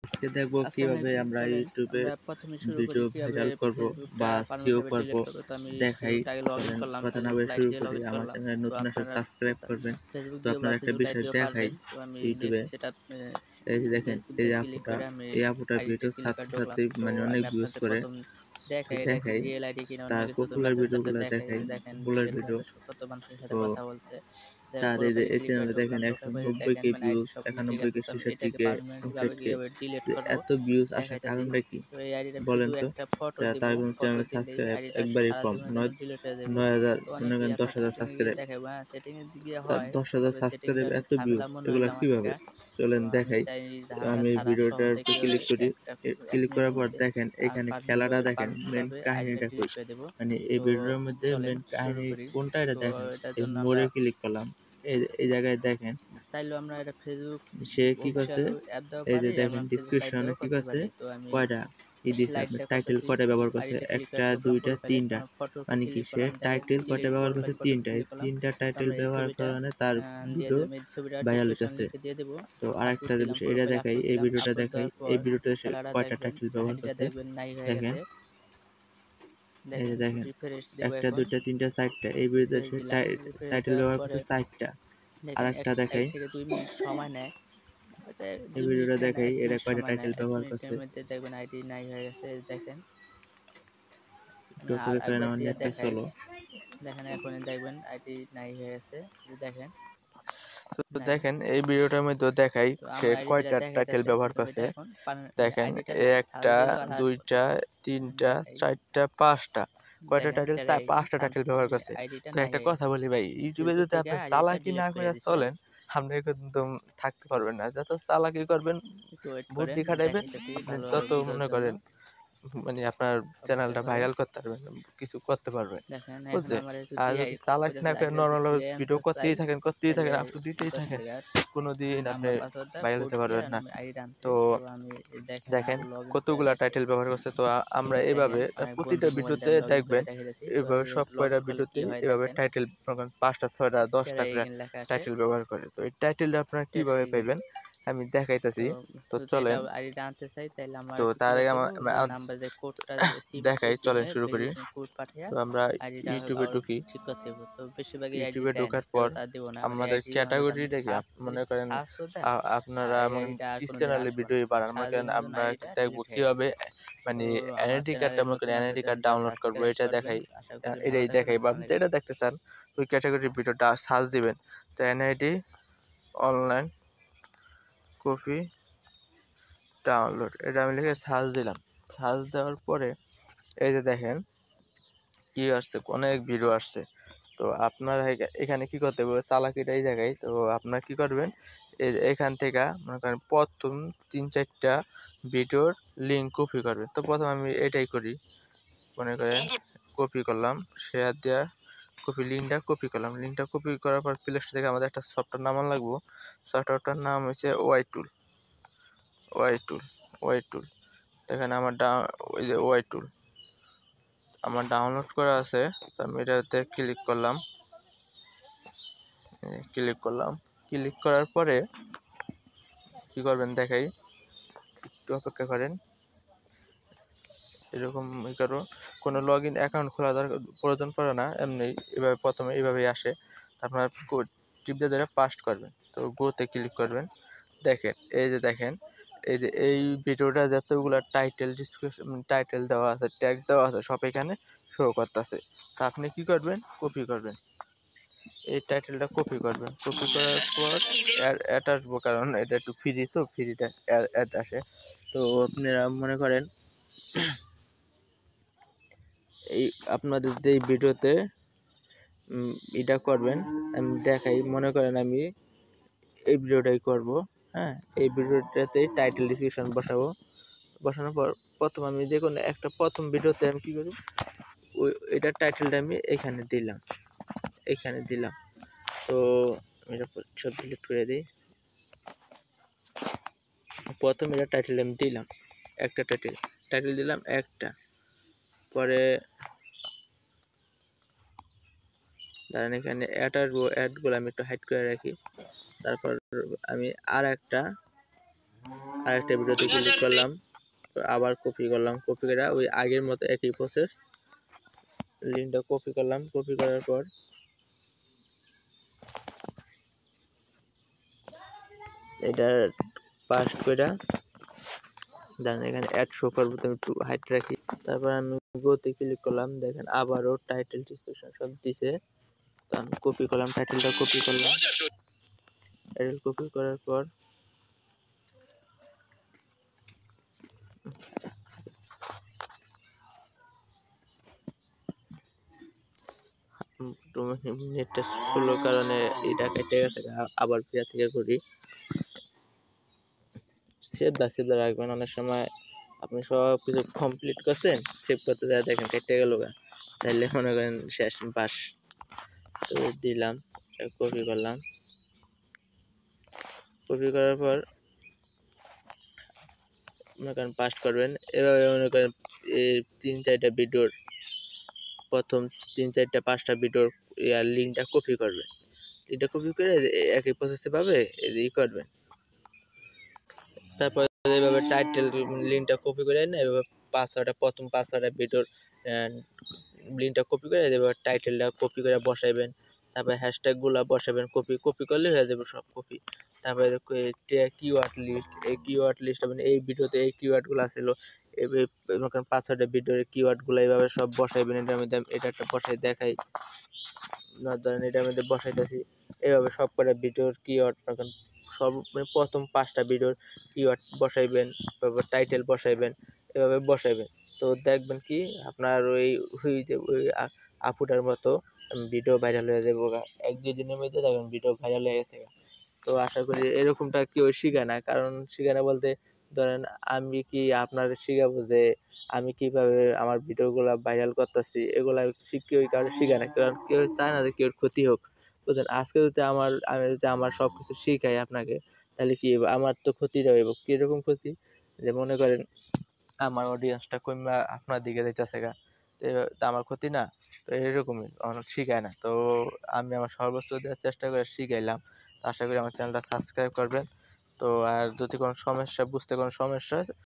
আজকে দেখব আসসালামু কিভাবে আলাইকুম। আমরা চলেন ইউটিউবে আমরা প্রথমে শুরু করি ভিডিও কিভাবে ভাইরাল করব ফেসবুকটা বা সিও পার্মানেন্টভাবে করব ডিলিট করব। তো আমি দেখাই। ফেসবুকটা আগে লগইন চলেন করলাম, কথা না বলে ফেসবুক লাইট শুরু দিয়ে করি। লগইন আমার করলাম। চ্যানেলে তো নতুন আসলে আপনারা সাবস্ক্রাইব করবেন। ফেসবুক তো দিয়ে বা আপনার একটা ফেসবুক লাইট বিষয় দিয়েও দেখাই পারবেন। তো আমি ইউটিউবে। নেক্সট সেটা এই যে দেখেন, এই ফেসবুকে যে ক্লিক আপুটা, করে আমি এই আপুটার আইডিতে ভিডিও ক্লিক করে ছাত্র ঢুকলাম। ছাত্রী তো মানে আমি অনেক ভিউজ আপনাদের করে। প্রথম দেখাই এটা কি দেখাই রিয়েল আইডি কিনা অন্য তার কিছু, তো পপুলার মেসেঞ্জারটা ভিডিওগুলো দেখাই দেখাই, যে দেখেন পপুলার রিয়েল ভিডিও। ভাবে কত মানুষের সাথে তো কথা বলছে। তার এই যে প্রোফাইলে এই ক্লিক করে চ্যানেলে দেখেন ঢুকলাম, ঢোকার পরে 190 দেখেন কে মানে আইডি ভিউজ, সবকিছু ঠিক 91 আছে। কে, তো আমি 66 এটাকে কে, পার্মানেন্ট ভাবে 59 কে। কিভাবে ডিলিট করব এত ভিউজ আসার দেখাইতেছি। কারণটা কি তো এই আইডিটা শুধু বলেন তো? একটা ফটো দিব, তার কোনো ফটো চ্যানেল দিলেই সাবস্ক্রাইব আইডিটা একবারই সারা কম, জীবনের জন্য নয় ডিলিট হয়ে যাবে। 9000 তো মনে অনেকেই করেন আপনার 10,000 সেটিং এ গিয়ে সাবস্ক্রাইব। দেখাবে, সেটিং এ গিয়ে তার হয়, 10,000 তবে সেটিংটা সাবস্ক্রাইব অনেক এত ভিউজ, ঝামেলা মনে হইলো এগুলা আমার কিভাবে? কাছে। তো চলেন আমি দেখাই। চাই ঝামেলা আমি ছাড়া ভিডিওটার সহজে উপর কিভাবে ক্লিক করি। একটা এক ক্লিক করার মিনিটের পর মধ্যে দেখেন এখানে খেলাটা দেখেন, মেন পারমানেন্টভাবে আইডিটা কাহিনীটা কই। ডিলিট করে দেব। মানে এই তো ভিডিওর মধ্যে চলেন মেন শুরু কাহিনী করি। কোনটা এটা তো দেখেন। এটার এই জন্য আমরা মোড়ে ক্লিক করলাম। এই জায়গায় দেখেন চাইলেও আমরা এটা ফেসবুক সে কি করছে। অফিসিয়াল অ্যাপ দিয়েও এই যে পারি, আমরা দেখেন ফেসবুক লাইট ডিসক্রিপশনে দিয়েও কি করতে করছে, পারি। তো আমি কয়টা ই দিছে, আপনার লাইটটা টাইটেল করতেছি। কয়টা ব্যবহার করছে, আইডিতে ক্লিক করে একটা ঢুকলাম দুইটা প্রোফাইলে, তিনটা। ফটোর উপর মানে কি ক্লিক সে করলাম, দেখেন টাইটেল কয়টা ডিলিট ব্যবহার করছে, প্রোফাইল ফটো তিনটায় ক্লিক করলাম। তিনটা তো টাইটেল আমরা এই ব্যবহার ছবিটা কারণে তার দিয়ে ভিডিও দেব, এই ছবিটা ভাইরাল ডেসক্রিপশন হইতেছে। লিখে দিয়ে দেব। তো আপলোড আরেকটা দিলাম, বিষয় এটা প্রোফাইলে দেখাই, আপলোড এই দিলাম। ভিডিওটা আপলোড দেখাই, দেওয়ার এই পর ভিডিওতে সে খেলাটা কয়টা দেখবেন, টাইটেল ব্যবহার আইডিটা করছে দেখবেন নাই হয়ে দেখেন। গেছে। এই যে দেখেন দেখেন রিফ্রেশ দেব একটা এখন, দুইটা তিনটা চারটা, এই ভিডিওতে রিফ্রেশ সে দিলাম। রিফ্রেশ টাইটেল দেওয়ার ব্যবহার পরে করছে চারটা। আর দেখেন একটা এক দেখাই, থেকে 2 মিনিট সময় নেয়। এটা এই 2 ভিডিওটা মিনিট না, দেখাই, 1 এটা মিনিট কয়টা সময় নেয়। টাইটেল 1 ব্যবহার মিনিটের করছে। মধ্যে দেখবেন আইডি নাই হয়ে গেছে। দেখেন একটু আমি আর অপেক্ষা করেন, একবার আমার দিয়ে নেটটা দেখাই। চলো। দেখেন এখনই দেখবেন আইডি নাই হয়ে গেছে। দেখেন তো নাই। দেখেন এই ভিডিওটার মধ্যে দেখাই তো সে আমার আইডি যেটা কয়টা টাইটেল দেখাইতেছে ব্যবহার করছে। ছবিটা এখন দেখেন আইডিটা সার্চ একটা দিল আর দুইটা তিনটা দেখাই। চারটা পাঁচটা, কয়টা দেখেন টাইটেল, ট্রাই এগেইন পাঁচটা টাইটেল ব্যবহার সাকসেসফুলি, করছে। আইডিটা তো নাই একটা হয়ে কথা গেছে। বলি ভাই, ইউটিউবে ফেসবুক যদি থেকে আপনি আইডিটা চালাকি না ডিলিট করে করে দিছে। চলেন, আপনি কিন্তু থাকতে পারবেন না। যত চালাকি করবেন, একটু ওয়েট করেন, বুদ্ধি খাটাইবেন, দেখাইতেছি আপনি ভালোভাবে তত বোঝার মনে জন্য। করেন মানে আপনার অপেক্ষা চ্যানেলটা করেন। ভাইরাল করতে পারবেন, কিছু করতে পারবেন, দেখেন এখন বুঝছেন। আমার আর যদি যদি চালাকি না করে আইডিটা যদি নর্মাল ক্লিয়ার ভিডিও আনতে চাই, করতেই তাহলে থাকেন, আপ টু দিতেই থাকেন, 10,000 কোনোদিন আপনি নাম্বার পাসওয়ার্ডটা ভাইরাল কোড হতে দিয়ে পারবেন না। আমি আইডি আনতে। তো তো আমি দেখেন দেখেন আবার লগ ইন করে কতগুলা দেখাই। টাইটেল ব্যবহার করছে। তো আমরা এই এইভাবে দেখেন অনেক প্রতিটা বন্ধুর মোবাইল দিয়ে ভিডিওতে আমি লগ ইন করে দেখবেন, দেখাইতেছি। তো এভাবে আমি সব লগ কয়টা ইন করলে কি ভিডিওতেই হয় এভাবে দেখবেন। টাইটেল 5টা 6টা 10টা করে এগেইন লেখা আসে। টাইটেল ব্যবহার করে। তো এই টাইটেলটা আপনারা কিভাবে এগেইন। পাইবেন আমি তো দেখাইতেছি। তো যদি এটা চলেন। আইডিটা আনতে চাই তাহলে আমরা তো একটু তার ক্লিয়ার আগে করব। আমরা যে নাম্বার যে কোডটা সিম দেখাই, কোড চলেন দিয়ে শুরু করি। ভেরিফিকেশন কোড পাঠিয়ে তো আমরা আইডিটা ইউটিউবে আবার ঢুকি। ঠিক করতে হবে। তো বেশিরভাগই আইডি ইউটিউবে দেয় না, ঢোকার পর কেউ তা দিব না। মানে আমাদের আইডি মনে করেন ক্যাটাগরিটা কি সার্চ মনে করেন, সার্চ তো দেয়, আপনারা আর এই মনে আইডিটা আর কিস কোনোদিন চ্যানেলে আসবে ভিডিও না। বানান, মনে সারা করেন জীবনের জন্য আমরা আইডিটা দেখবো ডিলিট হয়ে কিভাবে গেছে। তো মানে আমার এনআইডি কার্ডটা চ্যানেলে মনে নতুন করেন মানুষ এনআইডি আছেন, কার্ড যারা ডাউনলোড করবো, সাবস্ক্রাইব এটা করবেন। দেখাই। আশা করি ভালো এটাই থাকবেন। দেখাই বা আসসালামু যেটা আলাইকুম। দেখতে চান ওই ক্যাটাগরির ভিডিওটা সার্চ দিবেন। তো এনআইডি অনলাইন কপি ডাউনলোড, এটা আমি লিখে সার্চ দিলাম। সার্চ দেওয়ার পরে এই যে দেখেন কি আসছে, অনেক ভিডিও আসছে। তো আপনার এখানে কি করতে হবে, চালাকিটা এই জায়গায়। তো আপনার কি করবেন, এখান থেকে মনে করেন প্রথম 3-4টা ভিডিওর লিঙ্ক কপি করবেন। তো প্রথম আমি এটাই করি, মনে করেন কপি করলাম, শেয়ার দেওয়া, লিঙ্কটা কপি করলাম। লিঙ্কটা কপি করার পর প্লে স্টোর থেকে আমাদের একটা সফটওয়্যার নামান লাগবো। সফটওয়্যারটার নাম হচ্ছে ওয়াই টুল। দেখেন আমার ওই যে ওয়াই টুল আমার ডাউনলোড করা আছে। তো আমি এটাতে ক্লিক করলাম। ক্লিক করার পরে কি করবেন দেখাই, একটু অপেক্ষা করেন। এরকম করো, কোনো লগ ইন অ্যাকাউন্ট খোলা প্রয়োজন পড়ে না, এমনি এভাবে প্রথমে এইভাবেই আসে। আপনার টিপটা ধরে পাস্ট করবেন। তো গোতে ক্লিক করবেন। দেখেন এই যে দেখেন এই ভিডিওটা যতগুলো টাইটেল ডিসক্রিপশন টাইটেল দেওয়া আছে, ট্যাগ দেওয়া আছে, সব এখানে শো করতেছে। তা আপনি কি করবেন, কপি করবেন, এই টাইটেলটা কপি করবেন। কপি করার পর অ্যাড আসবো, কারণ এটা একটু ফ্রি, তো ফ্রিটা অ্যাড আসে। তো আপনারা মনে করেন এই আপনাদের যে ভিডিওতে এটা করবেন, আমি দেখাই। মনে করেন আমি এই ভিডিওটাই করব, হ্যাঁ, এই ভিডিওটাতে টাইটেল ডিসক্রিপশন বসানোর পর প্রথম আমি যে কোনো একটা প্রথম ভিডিওতে আমি কি করব, ওই এটার টাইটেলটা আমি এখানে দিলাম। তো আমি এটা সব ডিলিট করে দিই। প্রথম এটা টাইটেল আমি দিলাম, একটা টাইটেল দিলাম একটা। পরে ধরেন এখানে অ্যাড আসবো, অ্যাডগুলো আমি একটু হাইড করে রাখি। তারপর আমি আর একটা আরেকটা ভিডিওতে ক্লিক করলাম, আবার কপি করলাম, কপি করে ওই আগের মতো একই প্রসেস, লিঙ্কটা কপি করলাম, কপি করার পর এটা পাস্ট করে দেন এখানে অ্যাড শো করবো, তো একটু হাইট রাখি। তারপর আমি গোতে ক্লিক করলাম, দেখেন আবারও টাইটেল ডিসক্রিপশন সব দিছে। তো আমি কপি করলাম, টাইটেলটা কপি করলাম, টাইটেল কপি করার পর নেটটা স্লো কারণে এটা কেটে গেছে, আবার ফিরে থেকে করি। সেভ দা রাখবেন, অনেক সময় আপনি সব কিছু কমপ্লিট করছেন, সেভ করতে যায় দেখেন কেটে গেল, তাহলে মনে করেন শেষ বাস। তো দিলাম, কপি করলাম, কপি করার পর মনে করেন পাস্ট করবেন। এভাবে মনে করেন এই 3-4টা ভিডিওর প্রথম 3-4-5টা ভিডিওর লিঙ্কটা কপি করবেন, লিঙ্কটা কপি করে একই প্রসেসে পাবে ই করবেন। তারপর এইভাবে টাইটেল লিঙ্কটা কপি করে না, এভাবে প্রথম 5-6টা ভিডিওর লিঙ্কটা কপি করে এভাবে টাইটেলটা কপি করে বসাইবেন। তারপরে হ্যাশট্যাগুলো বসাবেন, কপি করলে হয়ে যাবে সব কপি। তারপরে কিওয়ার্ড লিস্ট, এই কিওয়ার্ড লিস্ট এই ভিডিওতে এই কিওয়ার্ডগুলো ছিল, এভাবে 5-6টা ভিডিওর কিওয়ার্ডগুলো এইভাবে সব বসাইবেন। এটার মধ্যে এটা একটা বসাই দেখাই, ধরেন এটার মধ্যে বসাইতেছি, এইভাবে সব কটা ভিডিওর কিওয়ার্ড সব প্রথম 5টা ভিডিওর কিওয়ার্ড বসাইবেন, তারপর টাইটেল বসাইবেন, এভাবে বসাইবেন। তো দেখবেন কি আপনার ওই আপুটার মতো ভিডিও ভাইরাল হয়ে যাবে, 1-2 দিনের মধ্যে দেখবেন ভিডিও ভাইরাল হয়ে গেছে। তো আশা করি এরকমটা কেউ শিখে না, কারণ শিখে না বলতে ধরেন আমি কি আপনার শিখাবো যে আমি কিভাবে আমার ভিডিওগুলা ভাইরাল করতেছি, এগুলা কেউ কারো শিখে না, কারণ কেউ চায় না যে কেউ ক্ষতি হোক, বুঝলেন। আজকে যদি আমি যদি আমার সবকিছু শিখাই আপনাকে, তাহলে কি আমার তো ক্ষতি রইব। কিরকম ক্ষতি, যে মনে করেন আমার অডিয়েন্সটা কমে আপনার দিকে যাইতেছে গা, তো আমার ক্ষতি না। তো এরকমই অনেক শিখায় না, তো আমি আমার সর্বোচ্চ দেওয়ার চেষ্টা করে শিখাইলাম। তো আশা করি আমার চ্যানেলটা সাবস্ক্রাইব করবেন। তো আর যদি কোনো সমস্যা বুঝতে কোনো সমস্যা হয়